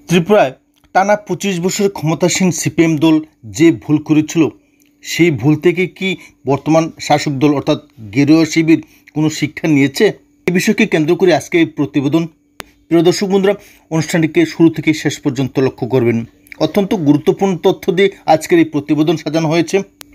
ত্রিপুরায় টানা ২৫ বছরের ক্ষমতাসীন সিপিএম দল যে ভুল করেছিল সেই ভুল থেকে কি বর্তমান শাসক দল অর্থাৎ গেরুয়া শিবির কোনো শিক্ষা নিয়েছে? এই বিষয়কে কেন্দ্র করে আজকে এই প্রতিবেদন। প্রিয় দর্শক বন্ধুরা, অনুষ্ঠানটিকে শুরু থেকে শেষ পর্যন্ত লক্ষ্য করবেন। অত্যন্ত গুরুত্বপূর্ণ তথ্য দিয়ে আজকের এই প্রতিবেদন সাজানো হয়েছে।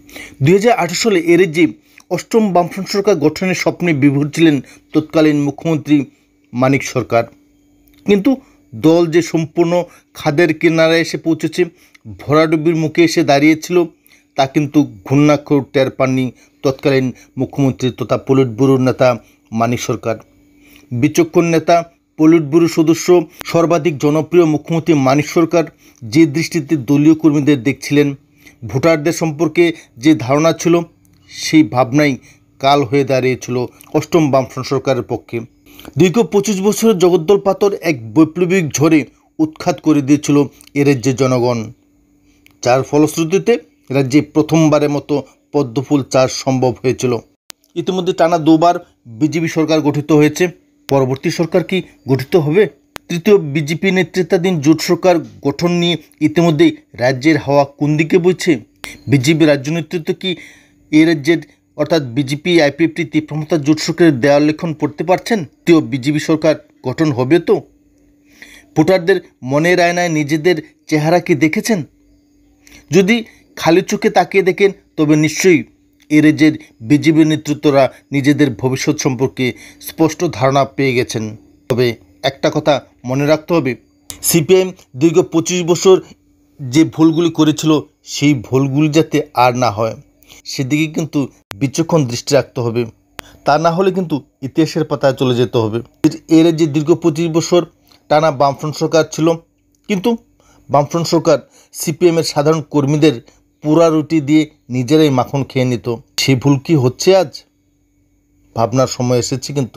২০১৮ সালে এর যে অষ্টম বামফ্রন্ট সরকার গঠনের স্বপ্নে বিভোর ছিলেন তৎকালীন মুখ্যমন্ত্রী মানিক সরকার, কিন্তু দল যে সম্পূর্ণ খাদের কিনারায় এসে পৌঁছেছে, ভরাডুবির মুখে এসে দাঁড়িয়েছিল, তা কিন্তু ঘূর্ণাক্ষর টের পাননি তৎকালীন মুখ্যমন্ত্রী তথা পলিট ব্যুরোর নেতা মানিক সরকার। বিচক্ষণ নেতা, পলিট ব্যুরো সদস্য, সর্বাধিক জনপ্রিয় মুখ্যমন্ত্রী মানিক সরকার যে দৃষ্টিতে দলীয় কর্মীদের দেখছিলেন, ভোটারদের সম্পর্কে যে ধারণা ছিল, সেই ভাবনাই কাল হয়ে দাঁড়িয়েছিল অষ্টম বামফ্রন্ট সরকারের পক্ষে। দীর্ঘ ২৫ বছরের জগদ্দল পাথর এক বৈপ্লবিক ঝড়ে উৎখাত করে দিয়েছিল এ রাজ্যের জনগণ, যার ফলশ্রুতিতে রাজ্যে প্রথমবারের মতো পদ্মফুল চাষ সম্ভব হয়েছিল। ইতিমধ্যে টানা দুবার বিজেপি সরকার গঠিত হয়েছে। পরবর্তী সরকার কি গঠিত হবে? তৃতীয় বিজেপি নেতৃত্বাধীন জোট সরকার গঠন নিয়ে ইতিমধ্যেই রাজ্যের হাওয়া কোন দিকে বইছে? বিজেপি রাজ্য নেতৃত্ব কি এই রাজ্যের অর্থাৎ বিজেপি আইপিএফটি তীব্রমতা জোট সরকারের দেওয়াল লেখন পড়তে পারছেন? তৃতীয় বিজেপি সরকার গঠন হবে তো? ভোটারদের মনের আয়নায় নিজেদের চেহারা কি দেখেছেন? যদি খালি চোখে তাকিয়ে দেখেন তবে নিশ্চয়ই এ রাজ্যের বিজেপি নেতৃত্বরা নিজেদের ভবিষ্যৎ সম্পর্কে স্পষ্ট ধারণা পেয়ে গেছেন। তবে একটা কথা মনে রাখতে হবে, সিপিএম দীর্ঘ ২৫ বছর যে ভুলগুলি করেছিল সেই ভুলগুলি যাতে আর না হয় সেদিকে কিন্তু বিচক্ষণ দৃষ্টি রাখতে হবে। তা না হলে কিন্তু ইতিহাসের পাতায় চলে যেতে হবে। এর যে দীর্ঘ ২৫ বছর টানা বামফ্রন্ট সরকার ছিল, কিন্তু বামফ্রন্ট সরকার সিপিএমের সাধারণ কর্মীদের পুরা রুটি দিয়ে নিজেরাই মাখন খেয়ে নিত। সেই ভুল কি হচ্ছে আজ? ভাবনার সময় এসেছে। কিন্তু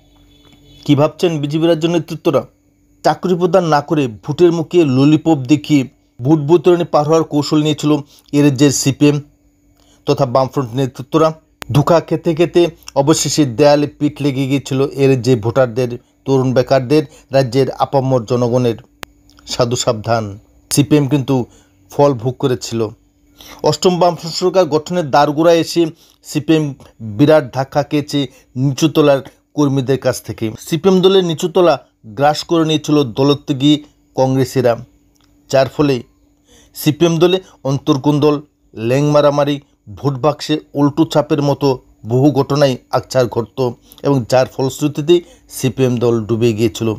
কি ভাবছেন বিজেপি রাজ্য নেতৃত্বরা? চাকরি প্রদান না করে ভোটের মুখে ললিপপ দেখিয়ে ভোট বৈতরণী পার হওয়ার কৌশল নিয়েছিল এর যে সিপিএম তথা বামফ্রন্ট নেতৃত্বরা। ধোঁকা খেতে খেতে অবশেষে দেয়ালে পিঠ লেগে গিয়েছিল এর যে ভোটারদের, তরুণ বেকারদের, রাজ্যের আপামর জনগণের। সাধু সাবধান, সিপিএম কিন্তু ফল ভোগ করেছিল। অষ্টম বামফ্রন্ট সরকার গঠনের দ্বারগোড়ায় এসে সিপিএম বিরাট ধাক্কা খেয়েছে নিচুতলার কর্মীদের কাছ থেকে। সিপিএম দলের নিচুতলা গ্রাস করে নিয়েছিল দলত্যাগী কংগ্রেসিরা, যার ফলে সিপিএম দলে অন্তর্কুন্দল, ল্যাং মারামারি, ভোট বাক্সে উল্টো চাপের মতো বহু ঘটনাই আকছার ঘটত এবং যার ফলশ্রুতিতে সিপিএম দল ডুবে গিয়েছিল।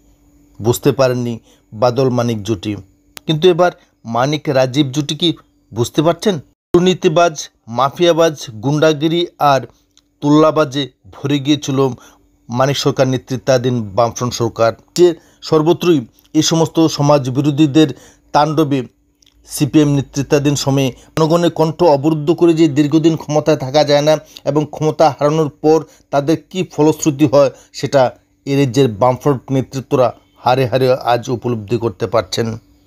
বুঝতে পারেননি বাদল মানিক জুটি, কিন্তু এবার মানিক রাজীব জুটি কি বুঝতে পারছেন? দুর্নীতিবাজ, মাফিয়াবাজ, গুন্ডাগিরি আর তুল্লাবাজে ভরে গিয়েছিল মানিক সরকার নেতৃত্বাধীন বামফ্রন্ট সরকার। যে সর্বত্রই এই সমস্ত সমাজ বিরোধীদের তাণ্ডবে সিপিএম নেতৃত্বাধীন সময়ে জনগণের কণ্ঠ অবরুদ্ধ করে যে দীর্ঘদিন ক্ষমতায় থাকা যায় না এবং ক্ষমতা হারানোর পর তাদের কি ফলশ্রুতি হয় সেটা এ রাজ্যের বামফ্রন্ট নেতৃত্বরা হারে হারে আজ উপলব্ধি করতে পারছেন।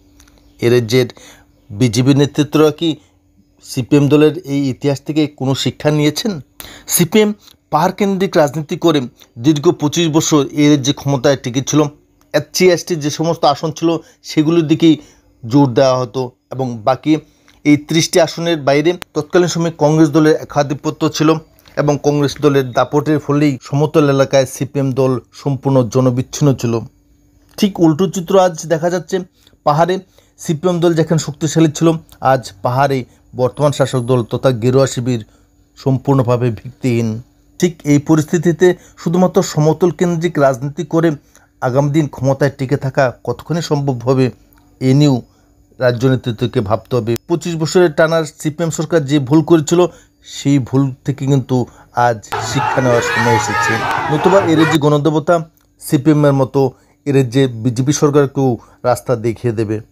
এ রাজ্যের বিজেপি নেতৃত্বরা কি সিপিএম দলের এই ইতিহাস থেকে কোনো শিক্ষা নিয়েছেন? সিপিএম পাহাড় কেন্দ্রিক রাজনীতি করে দীর্ঘ ২৫ বছর এ রাজ্যে ক্ষমতায় টিকেছিল। এসসি এসটি যে সমস্ত আসন ছিল সেগুলোর দিকেই জোর দেওয়া হতো এবং বাকি এই ৩০টি আসনের বাইরে তৎকালীন সময়ে কংগ্রেস দলের একাধিপত্য ছিল এবং কংগ্রেস দলের দাপটের ফলেই সমতল এলাকায় সিপিএম দল সম্পূর্ণ জনবিচ্ছিন্ন ছিল। ঠিক উল্টো চিত্র আজ দেখা যাচ্ছে। পাহাড়ে সিপিএম দল যেখানে শক্তিশালী ছিল, আজ পাহাড়ে বর্তমান শাসক দল তথা গেরুয়া শিবির সম্পূর্ণভাবে ভিত্তিহীন। ঠিক এই পরিস্থিতিতে শুধুমাত্র সমতল কেন্দ্রিক রাজনীতি করে আগামী দিন ক্ষমতায় টিকে থাকা কতখানি সম্ভব হবে এ নিয়েও রাজ্য নেতৃত্বকে ভাবতে হবে। ২৫ বছরের টানার সিপিএম সরকার যে ভুল করেছিল সেই ভুল থেকে কিন্তু আজ শিক্ষা নেওয়ার সময় এসেছে। নতুবা এর যে গণদেবতা সিপিএমের মতো এর যে বিজেপি সরকারকেও রাস্তা দেখিয়ে দেবে।